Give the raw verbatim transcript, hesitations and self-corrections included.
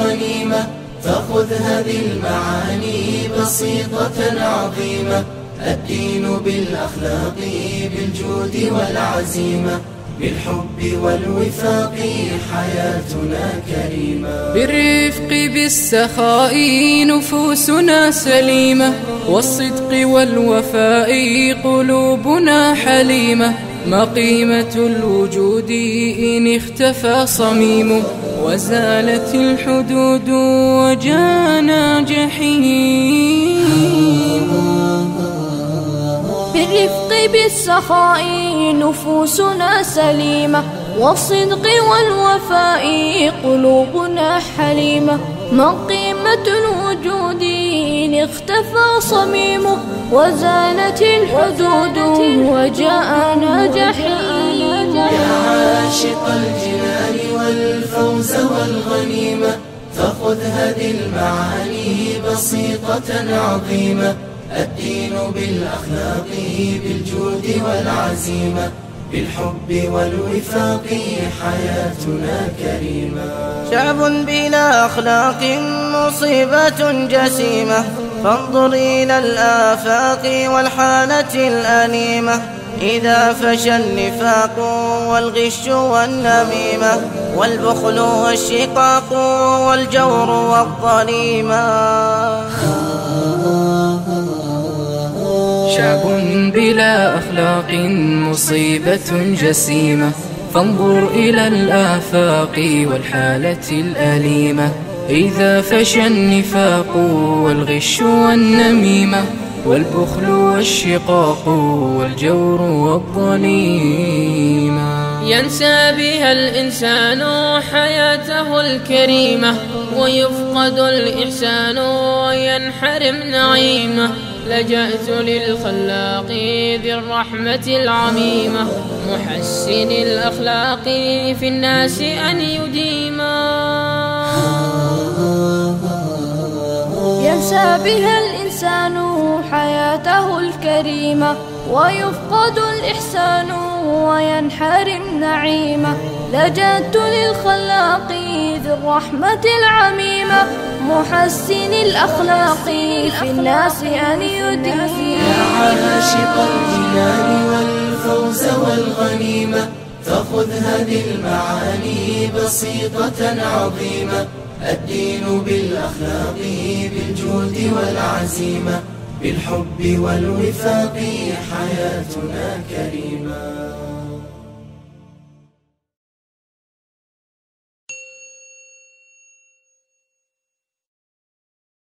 والغنيمة، فخذ هذه المعاني بسيطة عظيمة. الدين بالأخلاق بالجود والعزيمة، بالحب والوفاق حياتنا كريمة. بالرفق بالسخاء نفوسنا سليمة، والصدق والوفاء قلوبنا حليمة. ما قيمة الوجود إن اختفى صميمه، وزالت الحدود وجانا جحيم. بالرفق بالسخاء نفوسنا سليمة، والصدق والوفاء قلوبنا حليمة. ما قيمة الوجود إن اختفى صميمه، وزالت الحدود وجاءنا جحيم. يا عاشق الجنان والفوز والغنيمة، فخذ هذه المعاني بسيطة عظيمة. الدين بالأخلاق بالجود والعزيمة، بالحب والوفاق حياتنا كريمة. شعب بلا أخلاق مصيبة جسيمة، فانظر إلى الآفاق والحالة الأليمة. إذا فشى النفاق والغش والنميمة، والبخل والشقاق والجور والظليمة. شعب بلا أخلاق مصيبة جسيمة، فانظر إلى الآفاق والحالة الأليمة. إذا فشى النفاق والغش والنميمة، والبخل والشقاق والجور والظليمة. ينسى بها الإنسان حياته الكريمة، ويفقد الإحسان وينحرم نعيمه. لجأت للخلاق ذي الرحمة العميمة، محسن الأخلاق في الناس أن يديما. ينسى بها الإنسان حياته الكريمة، ويفقد الإحسان وينحرم نعيمة. لجأت للخلاق ذي الرحمة العميمة، محسن الأخلاق في الناس أن يديما. يا عاشق الجنان والفوز والغنيمة، فخذ هذه المعاني بسيطة عظيمة. الدين بالأخلاق بالجود والعزيمة، بالحب والوفاق حياتنا كريمة.